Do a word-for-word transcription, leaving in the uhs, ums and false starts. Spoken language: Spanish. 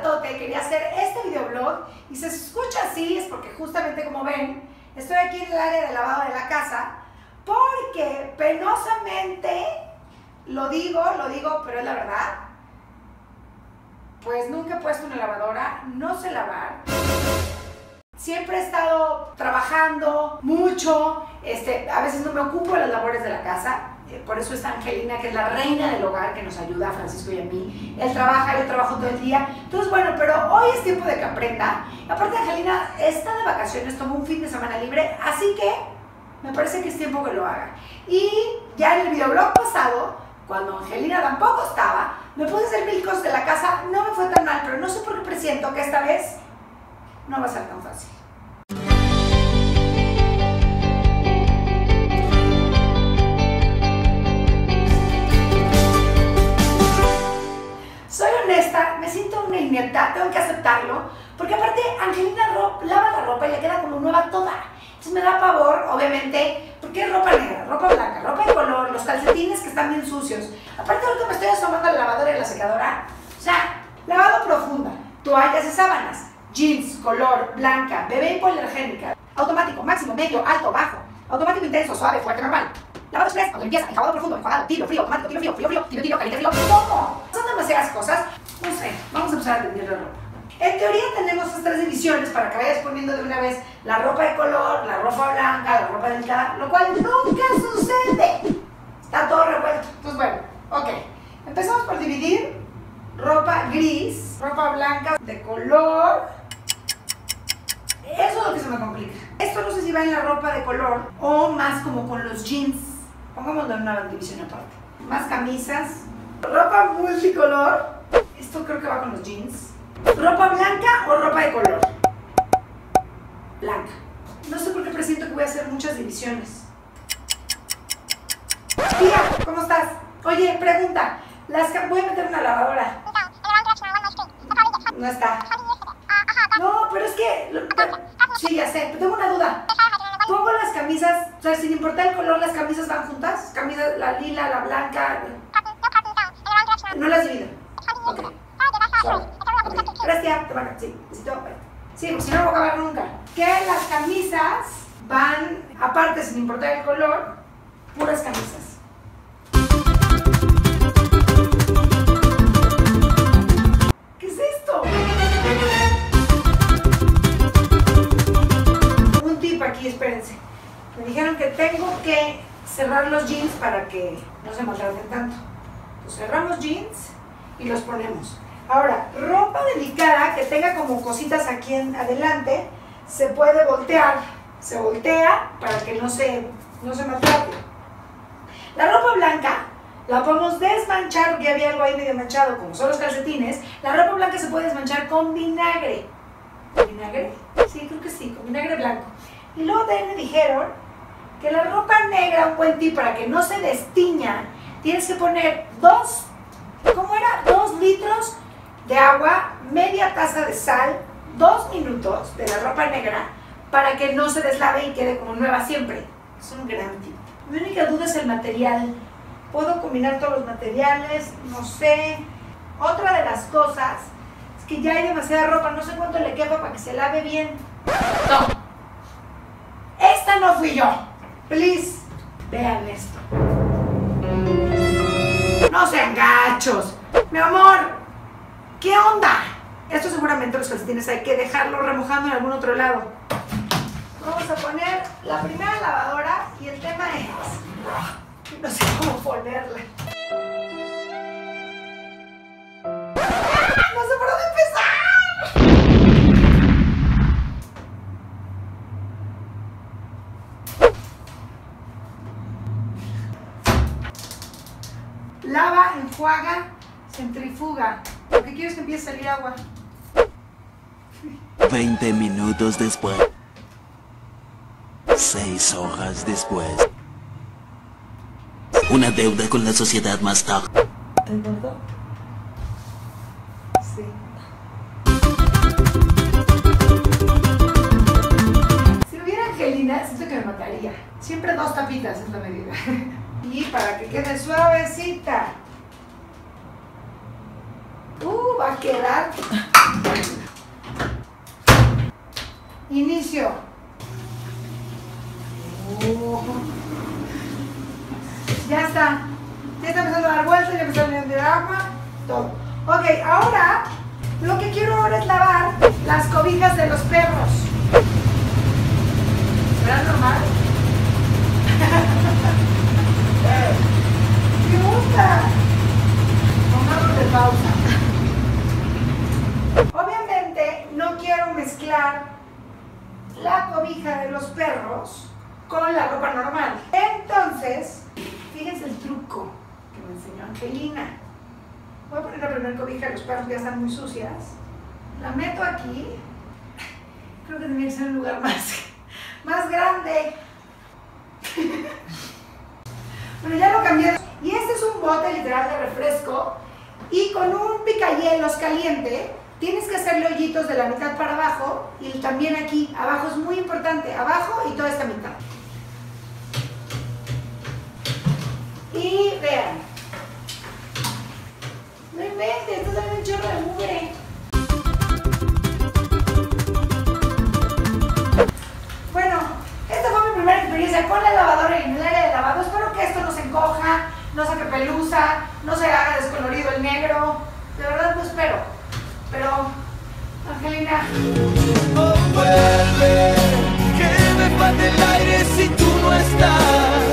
ratote quería hacer este videoblog y si se escucha así es porque justamente como ven, estoy aquí en el área de lavado de la casa porque penosamente, lo digo, lo digo, pero es la verdad, pues nunca he puesto una lavadora, no sé lavar. Siempre he estado trabajando mucho, este, a veces no me ocupo de las labores de la casa, eh, por eso está Angelina, que es la reina del hogar, que nos ayuda a Francisco y a mí. Él trabaja, yo trabajo todo el día. Entonces, bueno, pero hoy es tiempo de que aprenda. Aparte, Angelina está de vacaciones, tomó un fin de semana libre, así que me parece que es tiempo que lo haga. Y ya en el videoblog pasado, cuando Angelina tampoco estaba, me puse a hacer mil cosas de la casa, no me fue tan mal, pero no sé por qué presiento que esta vez no va a ser tan fácil. Soy honesta, me siento una inepta, tengo que aceptarlo, porque aparte Angelina lava la ropa y le queda como nueva toda. Entonces me da pavor, obviamente, porque es ropa negra, ropa blanca, ropa de color, los calcetines que están bien sucios. Aparte ahorita me estoy asomando a la lavadora y a la secadora, o sea, lavado profunda, toallas y sábanas, jeans, color, blanca, bebé hipoalergénica, automático, máximo, medio, alto, bajo, automático intenso, suave, fuerte, normal, lavado express, autolimpieza, enjuagado profundo, enjuagado, tibio, frío, automático, tibio, frío, frío, frío, tibio, tibio, caliente, frío, ¿cómo? Son demasiadas cosas, no sé, vamos a empezar a atender la ropa. En teoría tenemos estas tres divisiones para que vayas poniendo de una vez la ropa de color, la ropa blanca, la ropa delicada, lo cual nunca sucede. Está todo revuelto. Entonces, bueno, ok. Empezamos por dividir ropa gris, ropa blanca de color. Eso es lo que se me complica. Esto no sé si va en la ropa de color o más como con los jeans. Pongámoslo en una división aparte. Más camisas. Ropa multicolor. Esto creo que va con los jeans. ¿Ropa blanca o ropa de color? Blanca. No sé por qué presiento que voy a hacer muchas divisiones. Tía, ¿cómo estás? Oye, pregunta. Las voy a meter en una lavadora. No está. No, pero es que... Sí, ya sé, pero tengo una duda. Pongo las camisas, o sea, sin importar el color, las camisas van juntas. Camisas, la lila, la blanca. No las divido. Ok. Suave. Okay. Gracias, te van a... Sí, necesito... Sí, porque si no, no voy a acabar nunca. Que las camisas van, aparte, sin importar el color, puras camisas. ¿Qué es esto? Un tip aquí, espérense. Me dijeron que tengo que cerrar los jeans para que no se maltraten tanto. Entonces, cerramos jeans y los ponemos. Ahora, ropa delicada que tenga como cositas aquí en adelante, se puede voltear. Se voltea para que no se, no se maltrate. La ropa blanca la podemos desmanchar, porque había algo ahí medio manchado, como son los calcetines. La ropa blanca se puede desmanchar con vinagre. ¿Con vinagre? Sí, creo que sí, con vinagre blanco. Y luego también me dijeron que la ropa negra, un buen tip para que no se destiña, tienes que poner dos, ¿cómo era? Dos litros de agua, media taza de sal, dos minutos de la ropa negra para que no se deslave y quede como nueva siempre. Es un gran tip. Mi única duda es el material. ¿Puedo combinar todos los materiales? No sé. Otra de las cosas es que ya hay demasiada ropa, no sé cuánto le quepa para que se lave bien. No. Esta no fui yo. Please, vean esto. No sean gachos. Mi amor, ¿qué onda? Esto seguramente los calcetines hay que dejarlo remojando en algún otro lado. Vamos a poner la primera lavadora y el tema es... No sé cómo ponerla. No sé por dónde empezar. Lava, enjuaga, centrifuga. Lo que quiero es que empiece a salir agua. veinte minutos después. Seis horas después. Una deuda con la sociedad más tarde. ¿Te engordó? Sí. Si hubiera Angelina, siento que me mataría. Siempre dos tapitas es la medida. Y para que quede suavecita. Uh, va a quedar Inicio. Oh. Ya está. Ya está empezando a dar vueltas, ya empezó a salir de agua, todo. Ok, ahora lo que quiero ahora es lavar las cobijas de los perros. ¿Será normal? Me gusta. Pongamos de pausa. Obviamente no quiero mezclar la cobija de los perros con la ropa normal. Entonces, fíjense el truco que me enseñó Angelina. Voy a poner la primera cobija de los perros, ya están muy sucias. La meto aquí. Creo que tendría que ser un lugar más, más grande. Bueno, ya lo cambié. Y este es un bote literal de refresco. Y con un picahielos caliente, tienes que hacerle hoyitos de la mitad para abajo. Y también aquí, abajo es muy importante. Abajo y toda esta mitad. Y vean. No inventes, esto sale un chorro de mugre. Bueno, esta fue mi primera experiencia con la lavadora y en el área de lavado. Espero que esto no se encoja, no saque pelusa, no se haga descolorido el negro. De verdad lo espero. Pero, Angelina. Oh, vuelve, que me falta el aire si tú no estás.